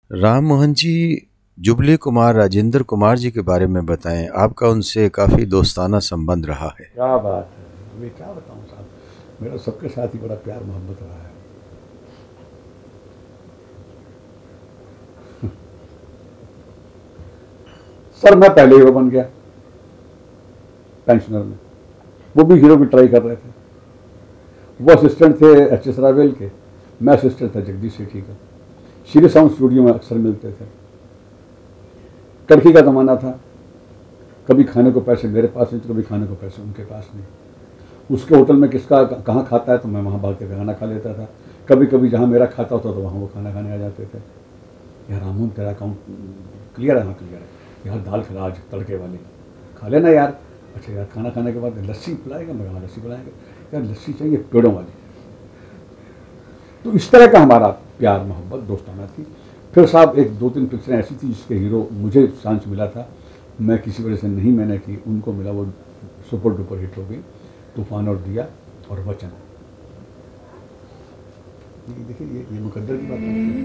Ram Mohan ji, jubilee Kumar Rajendra Kumar ji के बारे में बताएं। आपका उनसे काफ़ी दोस्ताना संबंध रहा है। क्या बात है, मैं क्या बताऊं साहब, मेरा सबके साथ ही बड़ा प्यार मोहब्बत रहा है। सर मैं पहले हीरो बन गया पेंशनर में, वो भी हीरो की ट्राई कर रहे थे। वो असिस्टेंट थे एच एस रावेल के, मैं असिस्टेंट था जगदीश सेठी का। श्री साउंड स्टूडियो में अक्सर मिलते थे। कड़की का जमाना था, कभी खाने को पैसे मेरे पास नहीं तो कभी खाने को पैसे उनके पास नहीं। उसके होटल में किसका कहाँ खाता है तो मैं वहाँ भाग के खाना खा लेता था। कभी कभी जहाँ मेरा खाता होता तो वहाँ वो खाना खाने आ जाते थे। यार रामू तेरा अकाउंट क्लियर है? हाँ क्लियर है। यार दाल खिला आज तड़के वाली, खा लेना यार। अच्छा यार खाना खाने के बाद लस्सी पिलाएगा? मैं हाँ लस्सी पिलाएंगे। यार लस्सी चाहिए पेड़ों वाली। तो इस तरह का हमारा प्यार मोहब्बत दोस्ताना थी। फिर साहब एक दो तीन पिक्चरें ऐसी थी जिसके हीरो मुझे चांस मिला था, मैं किसी वजह से नहीं मैंने की, उनको मिला, वो सुपर डुपर हिट हो गई। तूफान और दिया और वचन। ये देखिए ये मुकद्दर की बात है।